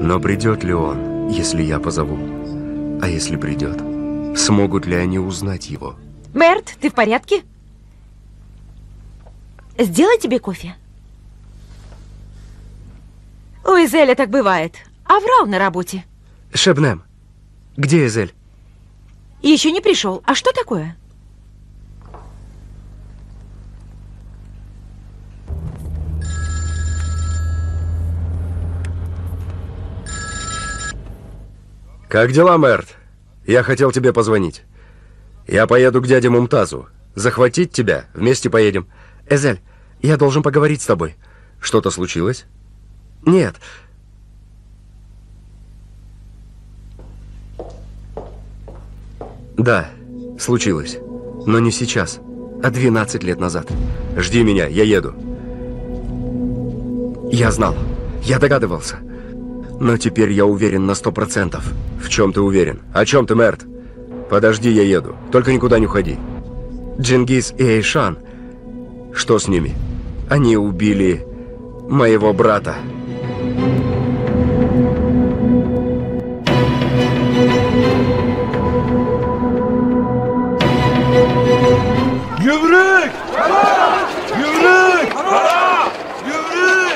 Но придет ли он, если я позову? А если придет, смогут ли они узнать его? Мерт, ты в порядке? Сделай тебе кофе. У Эзеля так бывает. Аврал на работе. Шебнем, где Эзель? Еще не пришел. А что такое? Как дела, Мерт? Я хотел тебе позвонить. Я поеду к дяде Мумтазу. Захватить тебя? Вместе поедем. Эзель, я должен поговорить с тобой. Что-то случилось? Нет. Да, случилось. Но не сейчас, а 12 лет назад. Жди меня, я еду. Я знал. Я догадывался. Но теперь я уверен на 100%. В чем ты уверен? О чем ты, Мерт? Подожди, я еду. Только никуда не уходи. Джингиз и Эйшан. Что с ними? Они убили моего брата. Güvrük! Güvrük! Güvrük!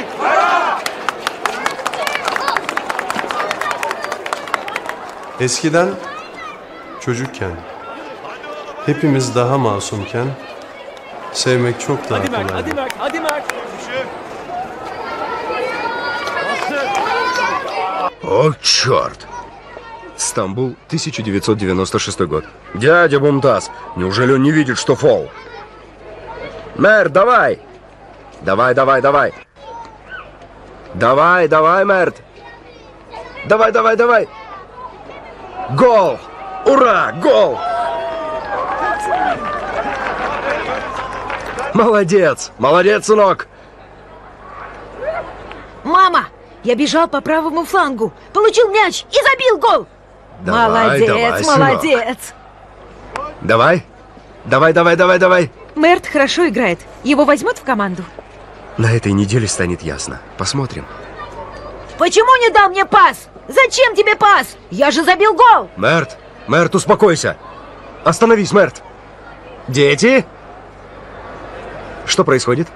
Eskiden çocukken, hepimiz daha masumken sevmek çok daha kolaydı. Hadi Mert, hadi Mert! О, черт! Стамбул, 1996 год. Дядя Мумтаз, неужели он не видит, что фол? Мерт, давай! Давай, давай, давай! Давай, давай, Мерт! Давай, давай, давай! Гол! Ура! Гол! Молодец! Молодец, сынок! Мама, я бежал по правому флангу, получил мяч и забил гол! Давай, молодец, давай, сынок. молодец! Давай! Давай, давай, давай, давай! Мерт хорошо играет. Его возьмут в команду? На этой неделе станет ясно. Посмотрим. Почему не дал мне пас? Зачем тебе пас? Я же забил гол! Мерт! Мерт, успокойся! Остановись, Мерт! Дети! Что происходит?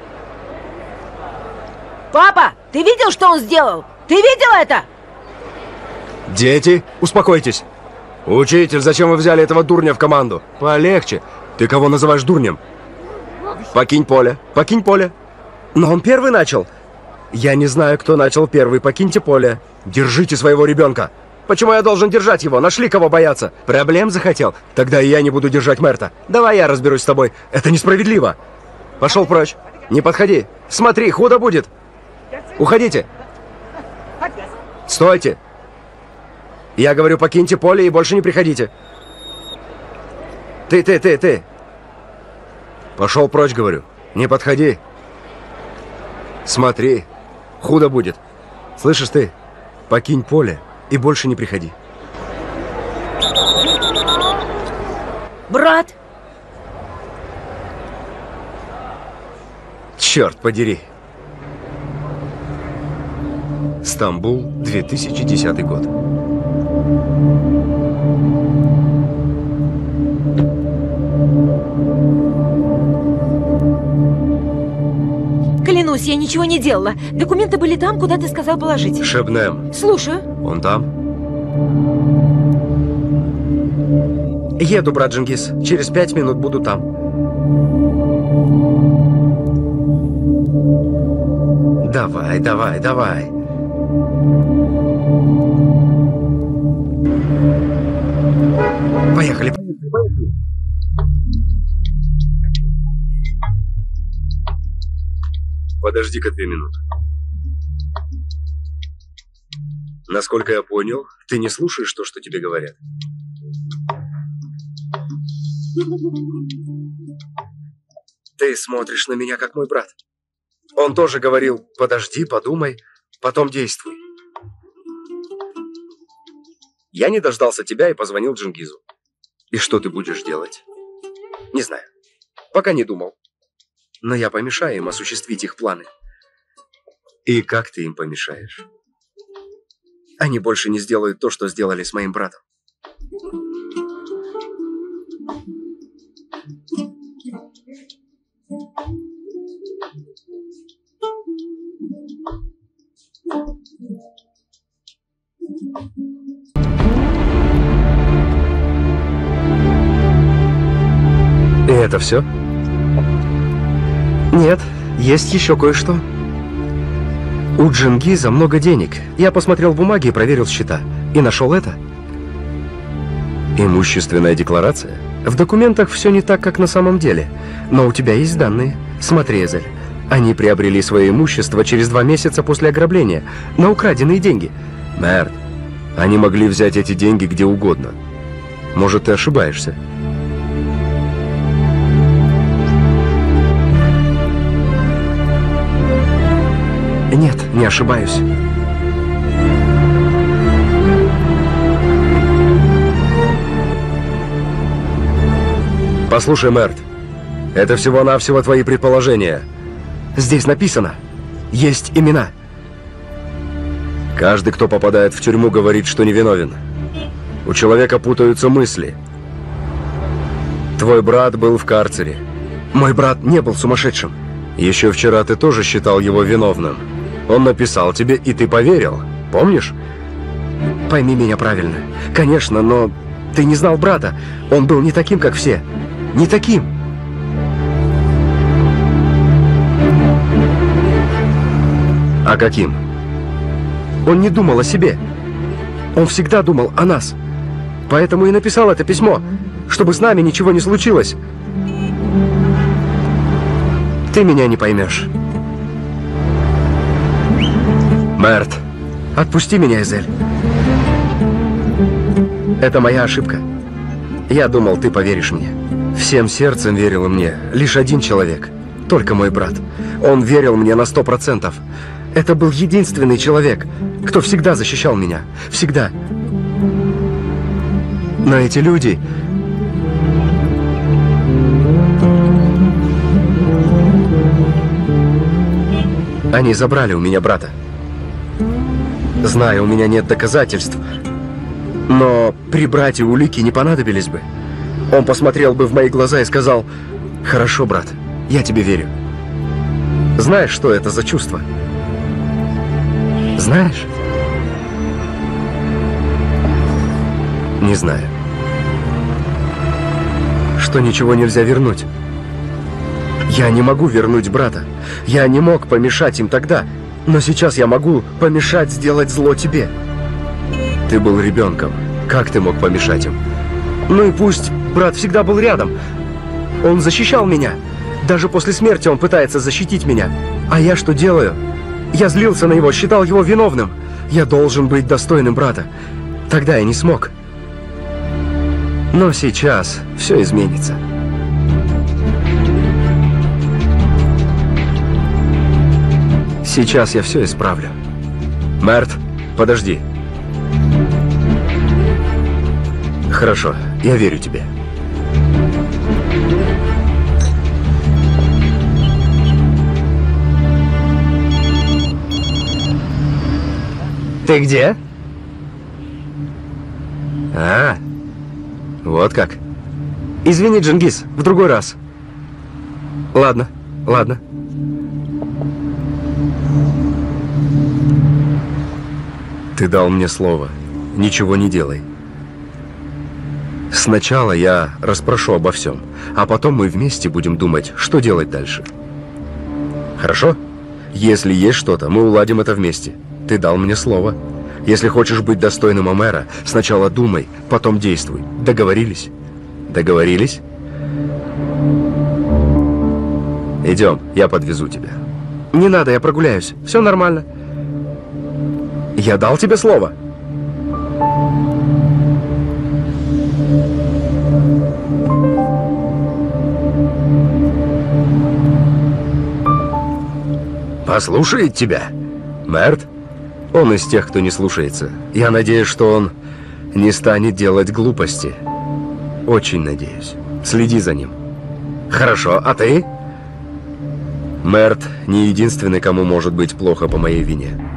Папа, ты видел, что он сделал? Ты видел это? Дети, успокойтесь! Учитель, зачем вы взяли этого дурня в команду? Полегче! Ты кого называешь дурнем? Покинь поле, покинь поле! Но он первый начал! Я не знаю, кто начал первый, покиньте поле! Держите своего ребенка! Почему я должен держать его? Нашли кого бояться? Проблем захотел? Тогда и я не буду держать Мерта. Давай я разберусь с тобой. Это несправедливо. Пошел прочь. Не подходи. Смотри, худо будет. Уходите. Стойте. Я говорю, покиньте поле и больше не приходите. Ты. Пошел прочь, говорю. Не подходи. Смотри. Худо будет. Слышишь ты? Покинь поле и больше не приходи. Брат! Черт подери. Стамбул, 2010 год. Клянусь, я ничего не делала. Документы были там, куда ты сказал положить. Шебнем. Слушаю. Он там? Еду, брат Джингиз. Через 5 минут буду там. Давай, давай, давай. Поехали. Подожди-ка 2 минуты. Насколько я понял, ты не слушаешь то, что тебе говорят. Ты смотришь на меня, как мой брат. Он тоже говорил, подожди, подумай, потом действуй. Я не дождался тебя и позвонил Джингизу. И что ты будешь делать? Не знаю. Пока не думал. Но я помешаю им осуществить их планы. И как ты им помешаешь? они больше не сделают то, что сделали с моим братом. И это все? Нет, есть еще кое-что. У Джингиза много денег. Я посмотрел бумаги и проверил счета. И нашел это. Имущественная декларация? В документах все не так, как на самом деле. Но у тебя есть данные. Смотри, Эзель. Они приобрели свое имущество через 2 месяца после ограбления. На украденные деньги. Мерт, они могли взять эти деньги где угодно. Может, ты ошибаешься? Нет, не ошибаюсь. Послушай, Мерт, это всего-навсего твои предположения. Здесь написано, есть имена. Каждый, кто попадает в тюрьму, говорит, что невиновен. У человека путаются мысли. Твой брат был в карцере. Мой брат не был сумасшедшим. Еще вчера ты тоже считал его виновным. Он написал тебе, и ты поверил. Помнишь? Пойми меня правильно. Конечно, но ты не знал брата. Он был не таким, как все. Не таким. А каким? Он не думал о себе. Он всегда думал о нас. Поэтому и написал это письмо, чтобы с нами ничего не случилось. Ты меня не поймешь. Мерт, отпусти меня, Эзель. Это моя ошибка. Я думал, ты поверишь мне. Всем сердцем верил мне лишь один человек. Только мой брат. Он верил мне на 100%. Это был единственный человек, кто всегда защищал меня. Всегда. Но эти люди... Они забрали у меня брата. Знаю, у меня нет доказательств, но при брате улики не понадобились бы. Он посмотрел бы в мои глаза и сказал: «Хорошо, брат, я тебе верю». Знаешь, что это за чувство? Знаешь? Не знаю. Что ничего нельзя вернуть. Я не могу вернуть брата. Я не мог помешать им тогда. Но сейчас я могу помешать сделать зло тебе. Ты был ребенком. Как ты мог помешать им? Ну и пусть брат всегда был рядом. Он защищал меня. Даже после смерти он пытается защитить меня. А я что делаю? Я злился на него, считал его виновным. Я должен быть достойным брата. Тогда я не смог. Но сейчас все изменится. Сейчас я все исправлю. Мерт, подожди. Хорошо, я верю тебе. Ты где? А, вот как. Извини, Джингиз, в другой раз. Ладно, ладно. Ты дал мне слово. Ничего не делай. Сначала я расспрошу обо всем, а потом мы вместе будем думать, что делать дальше. Хорошо? Если есть что-то, мы уладим это вместе. Ты дал мне слово. Если хочешь быть достойным Омера, сначала думай, потом действуй. Договорились? Договорились? Идем, я подвезу тебя. Не надо, я прогуляюсь. Все нормально. Я дал тебе слово. Послушает тебя, Мерт? Он из тех, кто не слушается. Я надеюсь, что он не станет делать глупости. Очень надеюсь. Следи за ним. Хорошо, а ты? Мерт не единственный, кому может быть плохо по моей вине.